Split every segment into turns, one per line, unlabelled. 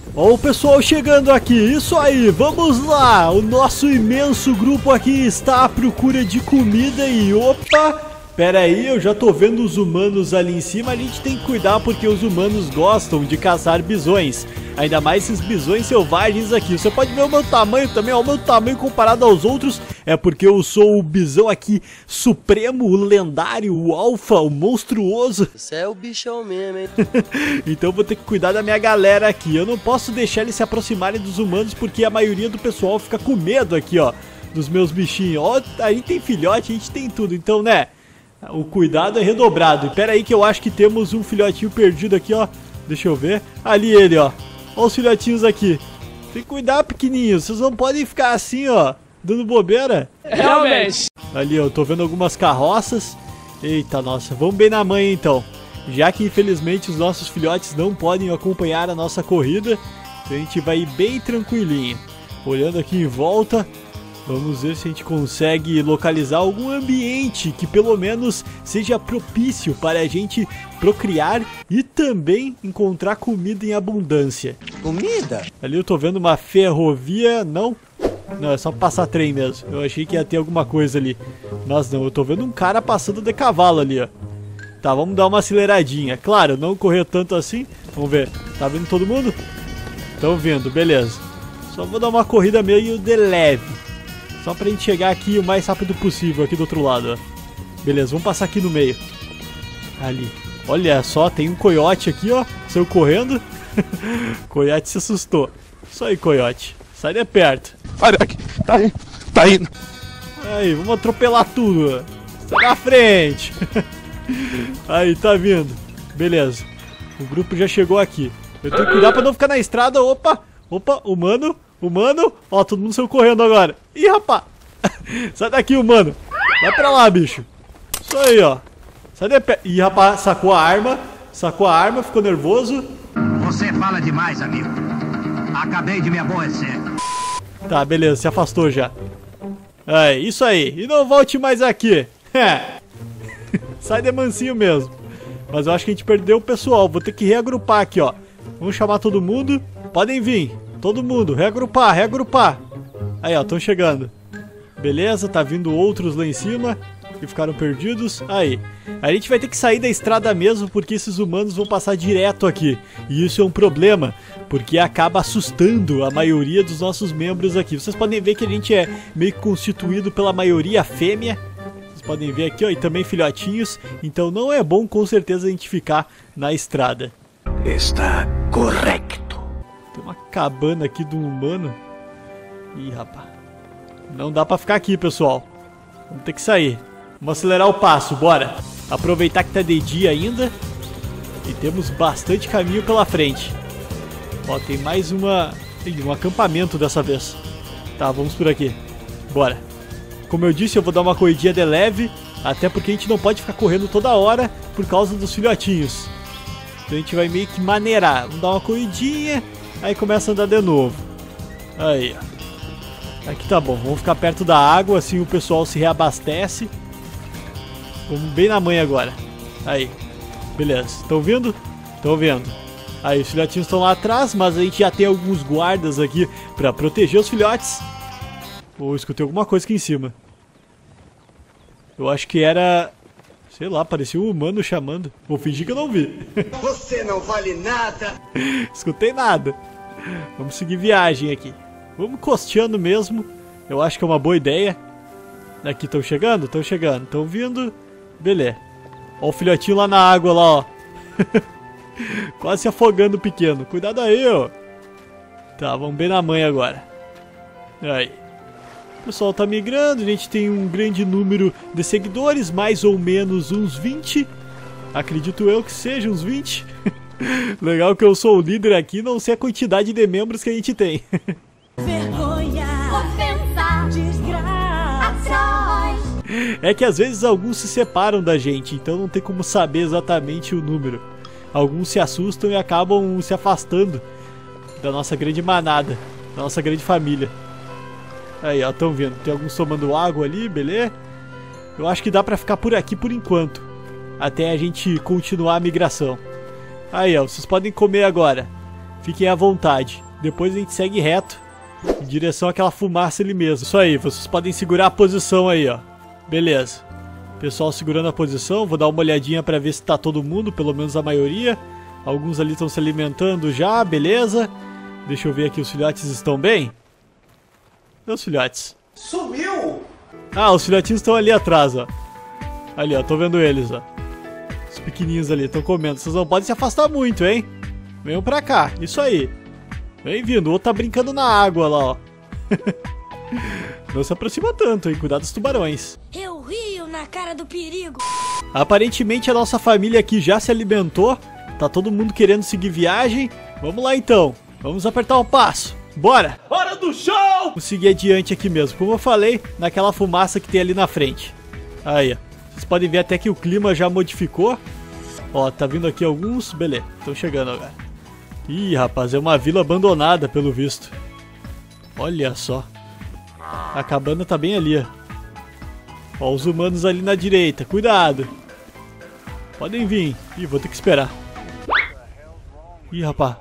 Ó o pessoal chegando aqui, isso aí, vamos lá. O nosso imenso grupo aqui está à procura de comida e opa... Pera aí, eu já tô vendo os humanos ali em cima, a gente tem que cuidar porque os humanos gostam de caçar bisões. Ainda mais esses bisões selvagens aqui. Você pode ver o meu tamanho também, ó, o meu tamanho comparado aos outros. É porque eu sou o bisão aqui supremo, o lendário, o alfa, o monstruoso.
Você é o bichão mesmo, hein?
Então eu vou ter que cuidar da minha galera aqui. Eu não posso deixar eles se aproximarem dos humanos porque a maioria do pessoal fica com medo aqui, ó, dos meus bichinhos. Ó, a gente tem filhote, a gente tem tudo, então, né? O cuidado é redobrado. E pera aí que eu acho que temos um filhotinho perdido aqui, ó. Deixa eu ver. Ali ele, ó. Olha os filhotinhos aqui. Tem que cuidar, pequenininhos. Vocês não podem ficar assim, ó, dando bobeira.
Realmente.
Ali, ó, eu tô vendo algumas carroças. Eita, nossa. Vamos bem na manhã, então. Já que, infelizmente, os nossos filhotes não podem acompanhar a nossa corrida, então a gente vai ir bem tranquilinho. Olhando aqui em volta... Vamos ver se a gente consegue localizar algum ambiente que pelo menos seja propício para a gente procriar e também encontrar comida em abundância.
Comida?
Ali eu tô vendo uma ferrovia, não, é só passar trem mesmo. Eu achei que ia ter alguma coisa ali, mas não, eu tô vendo um cara passando de cavalo ali, ó. Tá, vamos dar uma aceleradinha. Claro, não correr tanto assim. Vamos ver, tá vendo todo mundo? Estão vendo, beleza. Só vou dar uma corrida meio de leve. Só pra gente chegar aqui o mais rápido possível, aqui do outro lado, ó. Beleza, vamos passar aqui no meio. Ali. Olha só, tem um coiote aqui, ó. Saiu correndo. Coiote se assustou. Isso aí, coiote. Sai de perto.
Olha aqui, tá indo.
Aí, vamos atropelar tudo, ó. Sai da frente. Aí, tá vindo. Beleza. O grupo já chegou aqui. Eu tenho que cuidar pra não ficar na estrada. Opa, humano. Humano, ó, todo mundo saiu correndo agora. Ih, rapaz. Sai daqui, humano. Vai pra lá, bicho. Isso aí, ó. Sai de pé. Ih, rapaz, sacou a arma, ficou nervoso.
Você fala demais, amigo. Acabei de me aborrecer.
Tá, beleza, se afastou já. É, isso aí. E não volte mais aqui. Sai de mansinho mesmo. Mas eu acho que a gente perdeu o pessoal. Vou ter que reagrupar aqui, ó. Vamos chamar todo mundo. Podem vir. Todo mundo, reagrupar. Aí, ó, estão chegando. Beleza, tá vindo outros lá em cima que ficaram perdidos. Aí, a gente vai ter que sair da estrada mesmo porque esses humanos vão passar direto aqui. E isso é um problema, porque acaba assustando a maioria dos nossos membros aqui. Vocês podem ver que a gente é meio que constituído pela maioria fêmea. Vocês podem ver aqui, ó, e também filhotinhos. Então não é bom com certeza a gente ficar na estrada.
Está correto.
Tem uma cabana aqui de um humano. Ih, rapaz. Não dá pra ficar aqui, pessoal. Vamos ter que sair. Vamos acelerar o passo, bora. Aproveitar que tá de dia ainda. E temos bastante caminho pela frente. Ó, tem mais um acampamento dessa vez. Tá, vamos por aqui. Bora. Como eu disse, eu vou dar uma corridinha de leve. Até porque a gente não pode ficar correndo toda hora por causa dos filhotinhos. Então a gente vai meio que maneirar. Vamos dar uma corridinha. Aí começa a andar de novo. Aí, ó. Aqui tá bom. Vamos ficar perto da água, assim o pessoal se reabastece. Vamos bem na manhã agora. Aí. Beleza. Estão vindo? Estão vendo. Aí, os filhotinhos estão lá atrás, mas a gente já tem alguns guardas aqui pra proteger os filhotes. Oh, escutei alguma coisa aqui em cima. Eu acho que era... Sei lá, parecia um humano chamando. Vou fingir que eu não vi.
Você não vale nada.
Escutei nada. Vamos seguir viagem aqui. Vamos costeando mesmo. Eu acho que é uma boa ideia. Aqui estão chegando? Estão chegando. Estão vindo. Beleza. Ó o filhotinho lá na água lá, ó. Quase se afogando o pequeno. Cuidado aí, ó. Tá, vamos bem na manhã agora. Aí. O pessoal tá migrando, a gente tem um grande número de seguidores, mais ou menos uns 20. Acredito eu que seja uns 20. Legal que eu sou o líder aqui, não sei a quantidade de membros que a gente tem.
Vergonha, ofensa, desgraça.
É que às vezes alguns se separam da gente, então não tem como saber exatamente o número. Alguns se assustam e acabam se afastando da nossa grande manada, da nossa grande família. Aí, ó, estão vendo. Tem alguns tomando água ali, beleza? Eu acho que dá pra ficar por aqui por enquanto, até a gente continuar a migração. Aí, ó, vocês podem comer agora. Fiquem à vontade. Depois a gente segue reto em direção àquela fumaça ali mesmo. Isso aí, vocês podem segurar a posição aí, ó. Beleza. Pessoal segurando a posição. Vou dar uma olhadinha pra ver se tá todo mundo, pelo menos a maioria. Alguns ali estão se alimentando já, beleza. Deixa eu ver aqui, os filhotes estão bem? Cadê os filhotes?
Sumiu!
Ah, os filhotinhos estão ali atrás, ó. Ali, ó, tô vendo eles, ó. Os pequenininhos ali, estão comendo. Vocês não podem se afastar muito, hein? Venham pra cá, isso aí. Vem vindo, o outro tá brincando na água lá, ó. Não se aproxima tanto, hein? Cuidado dos tubarões.
Eu rio na cara do perigo.
Aparentemente a nossa família aqui já se alimentou. Tá todo mundo querendo seguir viagem. Vamos lá então. Vamos apertar o passo. Bora!
Hora do show!
Vamos seguir adiante aqui mesmo. Como eu falei, naquela fumaça que tem ali na frente. Aí, ó. Vocês podem ver até que o clima já modificou. Ó, tá vindo aqui alguns. Beleza, estão chegando agora. Ih, rapaz, é uma vila abandonada pelo visto. Olha só. A cabana tá bem ali, ó. Ó, os humanos ali na direita. Cuidado. Podem vir. Ih, vou ter que esperar. Ih, rapaz.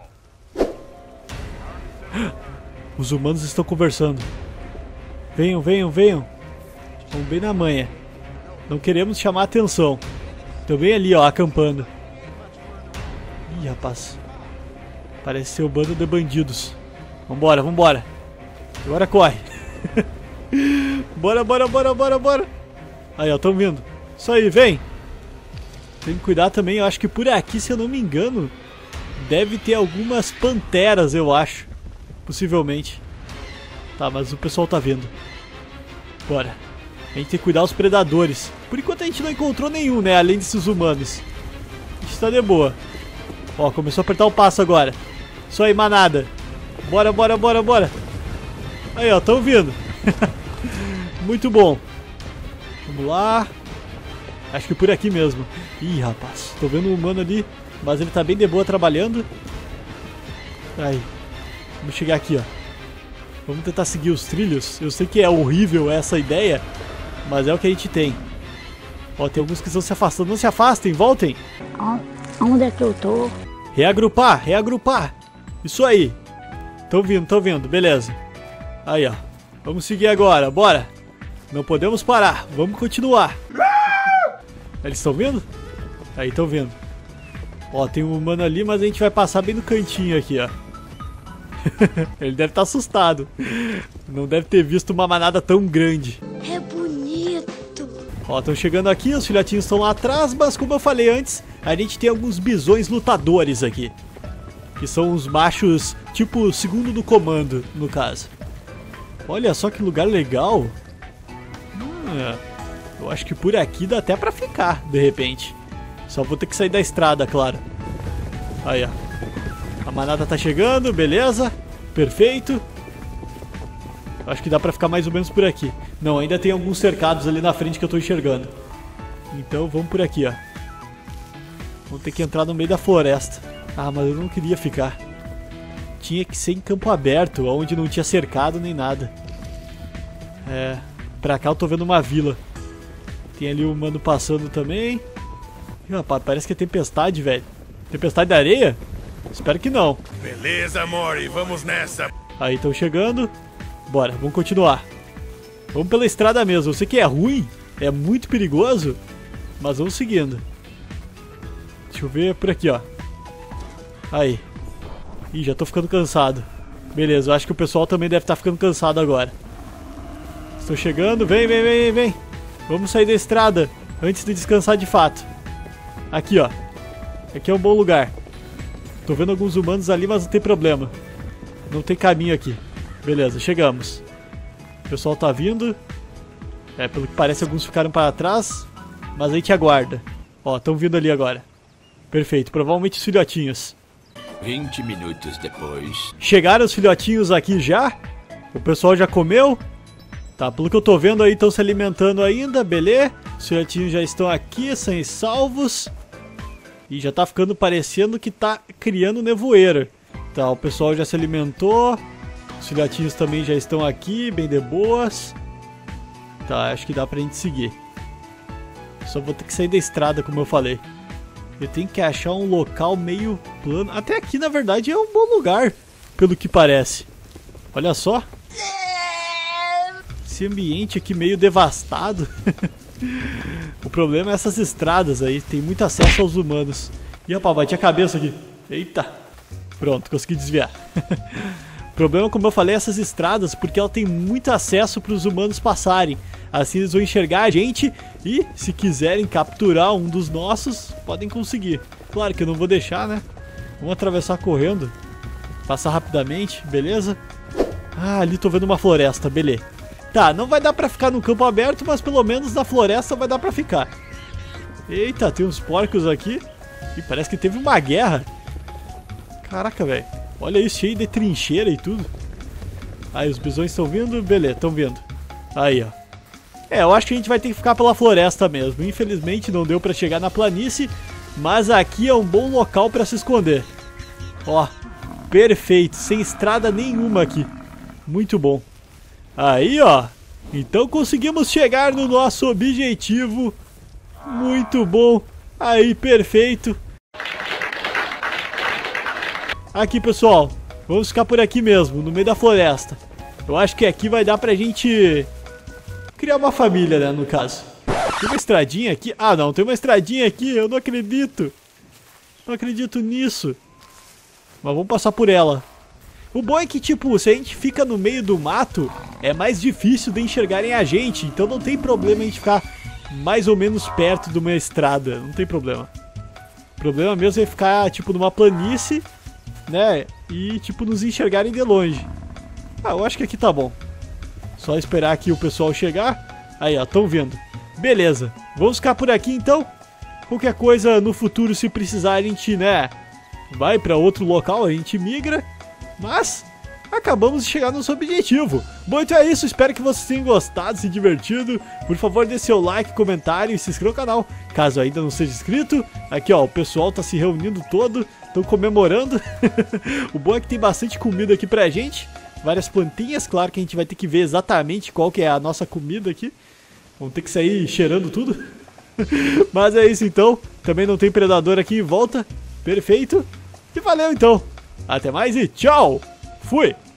Os humanos estão conversando. Venham, venham, venham. Vamos bem na manha. Não queremos chamar atenção. Estão bem ali, ó, acampando. Ih, rapaz. Parece ser o bando de bandidos. Vambora, vambora. Agora corre. Bora, bora, bora, bora, bora. Aí, ó, estão vindo. Isso aí, vem. Tem que cuidar também, eu acho que por aqui, se eu não me engano, deve ter algumas panteras, eu acho. Possivelmente. Tá, mas o pessoal tá vindo. Bora. A gente tem que cuidar dos predadores. Por enquanto a gente não encontrou nenhum, né? Além desses humanos. A gente tá de boa. Ó, começou a apertar o passo agora. Isso aí, manada. Bora, bora, bora, bora. Aí, ó, tão vindo. Muito bom. Vamos lá. Acho que por aqui mesmo. Ih, rapaz. Tô vendo um humano ali, mas ele tá bem de boa trabalhando. Aí. Vamos chegar aqui, ó. Vamos tentar seguir os trilhos. Eu sei que é horrível essa ideia, mas é o que a gente tem. Ó, tem alguns que estão se afastando. Não se afastem, voltem.
Onde é que eu tô?
Reagrupar, reagrupar. Isso aí. Tão vindo, beleza. Aí, ó. Vamos seguir agora, bora. Não podemos parar, vamos continuar. Eles estão vindo? Aí, estão vindo. Ó, tem um humano ali, mas a gente vai passar bem no cantinho aqui, ó. Ele deve estar assustado. Não deve ter visto uma manada tão grande.
É bonito.
Ó, estão chegando aqui, os filhotinhos estão lá atrás, mas como eu falei antes, a gente tem alguns bisões lutadores aqui. Que são os machos, tipo, segundo do comando, no caso. Olha só que lugar legal. Eu acho que por aqui dá até pra ficar, de repente. Só vou ter que sair da estrada, claro. Aí, ó. A manada tá chegando, beleza. Perfeito. Acho que dá pra ficar mais ou menos por aqui. Não, ainda tem alguns cercados ali na frente que eu tô enxergando. Então vamos por aqui, ó. Vamos ter que entrar no meio da floresta. Ah, mas eu não queria ficar. Tinha que ser em campo aberto, onde não tinha cercado nem nada. É, pra cá eu tô vendo uma vila. Tem ali um humano passando também. Ih, rapaz, parece que é tempestade, velho. Tempestade da areia? Espero que não.
Beleza, Mori, vamos nessa.
Aí, estão chegando. Bora, vamos continuar. Vamos pela estrada mesmo. Eu sei que é ruim, é muito perigoso, mas vamos seguindo. Deixa eu ver por aqui, ó. Aí. Ih, já tô ficando cansado. Beleza, eu acho que o pessoal também deve estar ficando cansado agora. Estou chegando, vem, vem, vem, vem. Vamos sair da estrada antes de descansar de fato. Aqui, ó. Aqui é um bom lugar. Tô vendo alguns humanos ali, mas não tem problema. Não tem caminho aqui. Beleza, chegamos. O pessoal tá vindo. É, pelo que parece, alguns ficaram para trás. Mas a gente aguarda. Ó, estão vindo ali agora. Perfeito, provavelmente os filhotinhos.
20 minutos depois.
Chegaram os filhotinhos aqui já. O pessoal já comeu. Tá, pelo que eu tô vendo aí, estão se alimentando ainda, beleza? Os filhotinhos já estão aqui, são salvos. E já tá ficando parecendo que tá criando nevoeiro. Tá, o pessoal já se alimentou. Os filhotinhos também já estão aqui, bem de boas. Tá, acho que dá pra gente seguir. Só vou ter que sair da estrada, como eu falei. Eu tenho que achar um local meio plano. Até aqui, na verdade, é um bom lugar, pelo que parece. Olha só. Esse ambiente aqui meio devastado. O problema é essas estradas aí. Tem muito acesso aos humanos. Ih, rapaz, bati a cabeça aqui. Eita. Pronto, consegui desviar. O problema, como eu falei, é essas estradas, porque ela tem muito acesso para os humanos passarem. Assim eles vão enxergar a gente e, se quiserem capturar um dos nossos, podem conseguir. Claro que eu não vou deixar, né? Vamos atravessar correndo. Passar rapidamente, beleza? Ah, ali tô vendo uma floresta, beleza. Tá, não vai dar pra ficar no campo aberto, mas pelo menos na floresta vai dar pra ficar. Eita, tem uns porcos aqui. E parece que teve uma guerra. Caraca, velho. Olha isso, cheio de trincheira e tudo. Aí, os bisões estão vindo? Beleza, estão vindo. Aí, ó. Eu acho que a gente vai ter que ficar pela floresta mesmo. Infelizmente não deu pra chegar na planície, mas aqui é um bom local pra se esconder. Ó, perfeito, sem estrada nenhuma aqui. Muito bom. Aí, ó. Então conseguimos chegar no nosso objetivo. Muito bom. Aí, perfeito. Aqui, pessoal. Vamos ficar por aqui mesmo, no meio da floresta. Eu acho que aqui vai dar pra gente criar uma família, né, no caso. Tem uma estradinha aqui? Ah, não, tem uma estradinha aqui, eu não acredito. Não acredito nisso. Mas vamos passar por ela. O bom é que, tipo, se a gente fica no meio do mato, é mais difícil de enxergarem a gente. Então não tem problema a gente ficar mais ou menos perto de uma estrada. Não tem problema. O problema mesmo é ficar, tipo, numa planície, né, e, tipo, nos enxergarem de longe. Ah, eu acho que aqui tá bom. Só esperar aqui o pessoal chegar. Aí, ó, estão vindo. Beleza, vamos ficar por aqui então. Qualquer coisa no futuro, se precisar, a gente, né, vai pra outro local, a gente migra. Mas acabamos de chegar no nosso objetivo. Bom, então é isso, espero que vocês tenham gostado, se divertido. Por favor, dê seu like, comentário e se inscreva no canal, caso ainda não seja inscrito. Aqui, ó, o pessoal tá se reunindo todo, estão comemorando. O bom é que tem bastante comida aqui pra gente. Várias plantinhas, claro que a gente vai ter que ver exatamente qual que é a nossa comida aqui. Vamos ter que sair cheirando tudo. Mas é isso então. Também não tem predador aqui em volta. Perfeito. E valeu então. Até mais e tchau. Fui.